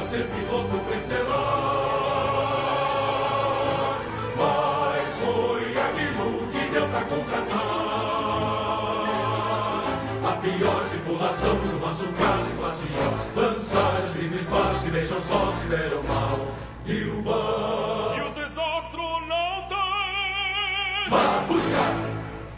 ser piloto estelar. Mas foi aquilo que deu pra contratar a pior tripulação de uma sucata espacial. Lançaram-se no espaço e vejam só se deram mal. Nilba E os desastronautas? vá buscar.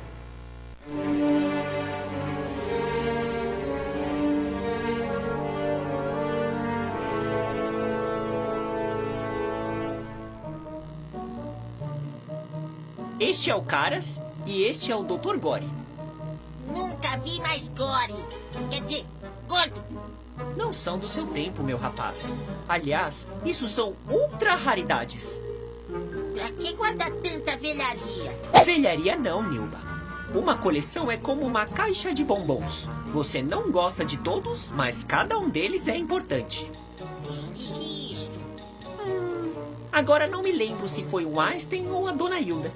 Este é o Caras e este é o Dr. Gore. Nunca vi mais gore. Quer dizer, gordo. Não são do seu tempo, meu rapaz. Aliás, isso são ultra raridades. Pra que guardar tanta velharia? Velharia não, Nilba. Uma coleção é como uma caixa de bombons. Você não gosta de todos, mas cada um deles é importante. Quem disse isso? Agora não me lembro se foi o Einstein ou a Dona Hilda.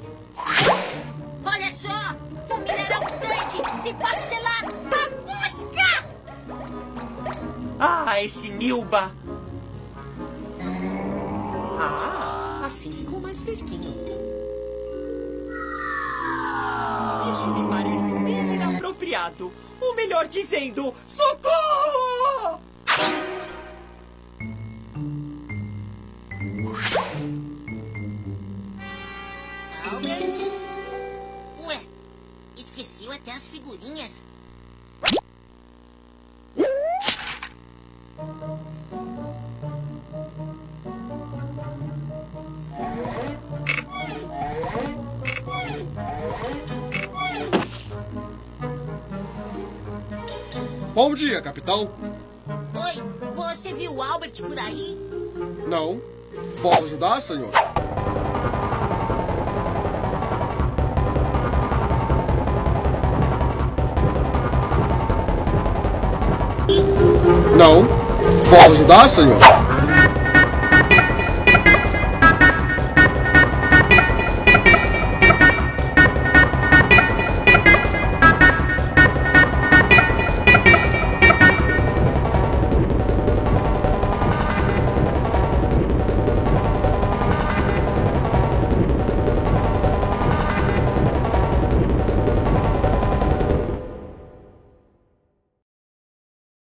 Olha só! Um mineral mutante! Pipoca estelar! Babusca! Ah, esse Nilba! Ah, assim ficou mais fresquinho. Isso me parece bem inapropriado. Ou melhor dizendo, socorro! Albert? Ué, esqueceu até as figurinhas. Bom dia, capitão. Oi, você viu o Albert por aí? Não. Posso ajudar, senhor? Não. Posso ajudar, senhor?